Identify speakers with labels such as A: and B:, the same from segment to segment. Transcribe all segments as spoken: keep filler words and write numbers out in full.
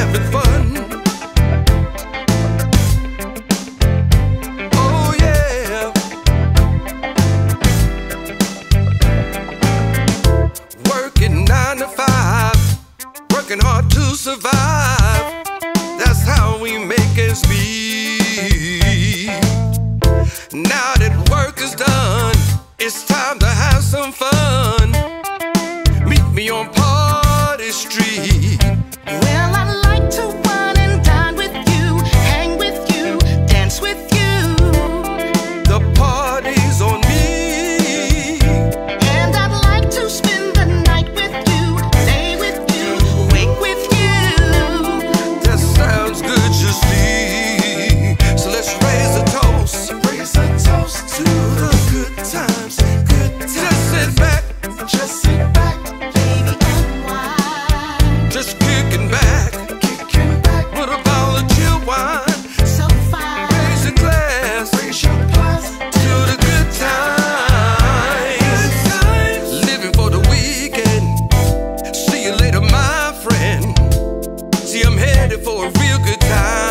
A: having fun. Oh yeah. Working nine to five, working hard to survive. That's how we make ends meet. Now that work is done, it's time to have some fun. Meet me on Party Street.
B: Well, I like to wine and dine with you, hang with you, dance with you.
A: The party's on me,
B: and I'd like to spend the night with you, lay with you, wake with you.
A: That sounds good, you see. So let's raise a toast, raise a toast to the good times, good times. Just sit back, just sit back,
B: Baby, unwind.
A: just kicking back, kicking back. What about the chill wine?
B: So fine.
A: Raise your glass, raise your glass to the good times. Good times. Living for the weekend. See you later, my friend. See, I'm headed for a real good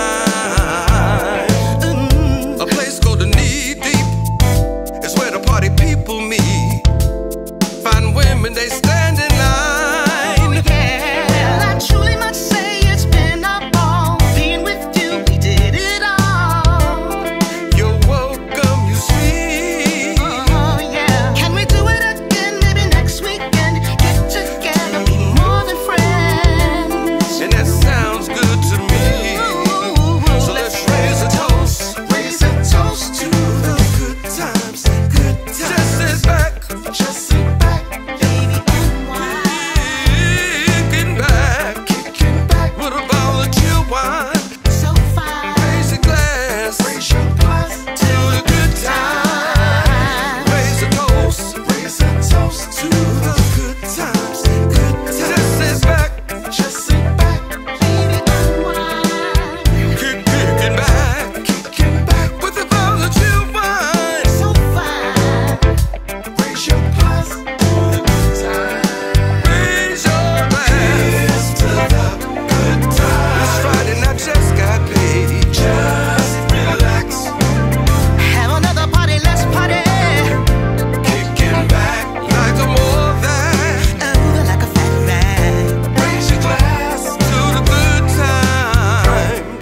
A: time.
B: Mm.
A: A place called the Knee Deep is where the party people meet. Fine women, they stand in line.
B: Yeah. Well, I truly must say it's been a ball being with you. We did it all.
A: You're welcome, you see.
B: Oh yeah. Can we do it again? Maybe next weekend. Get together, be more than friends.
A: And that sounds good to me.
B: Ooh,
A: So let's raise a toast, raise a toast to the good times, good times. Just sit back, just sit back,
B: baby, unwind.
A: kicking back, kicking back. What about the chill wine?
B: So fine.
A: Raise a glass, raise your glass to the good times. Raise a toast, raise a toast to the good times, good times. Just sit back, just sit back,
B: Baby, unwind.
A: kick, kicking back, kicking back. What about the chill wine?
B: So fine.
A: Raise your glass to the good times. Raise your glass to the good times. It's Friday and I just got paid. Just relax,
B: Have another party, let's party.
A: kicking back like a more than.
B: Oh, like a fat man.
A: Raise your glass to the good times.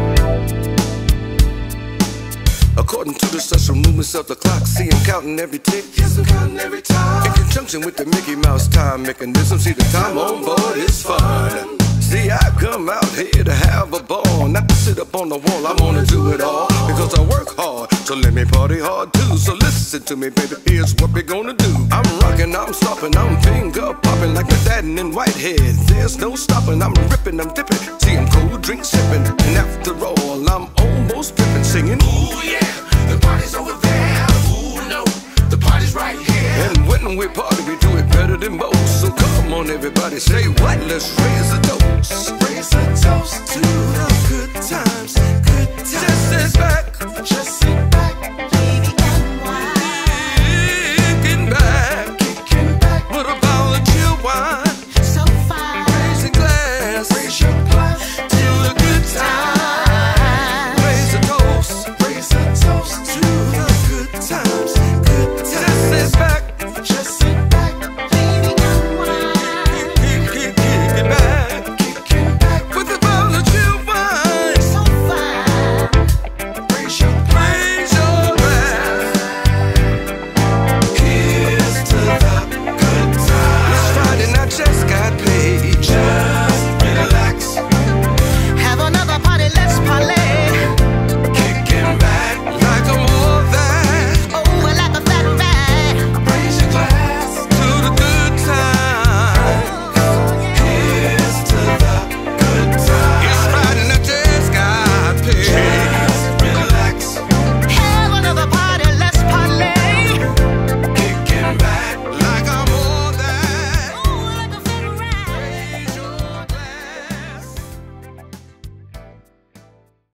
A: According to the social movements of the clock, see I'm counting every tick. Yes, I'm counting every time. In conjunction with the Mickey Mouse time mechanism, see the time on board is fun. See, I come out here to have a ball, not to sit up on the wall. I wanna do it all because I work hard, so let me party hard too. So listen to me, baby, here's what we're gonna do. I'm rocking, I'm stomping, I'm finger popping like my dad in Whitehead. There's no stopping, I'm ripping, I'm dipping. See, I'm cold drink sipping, and after all, I'm almost dripping, singing. Ooh yeah, the party's over there. Ooh no, the party's right here. And when we party, we do it better than most. So come on, everybody, say what? Let's raise a toast. Raise a toast to the good times.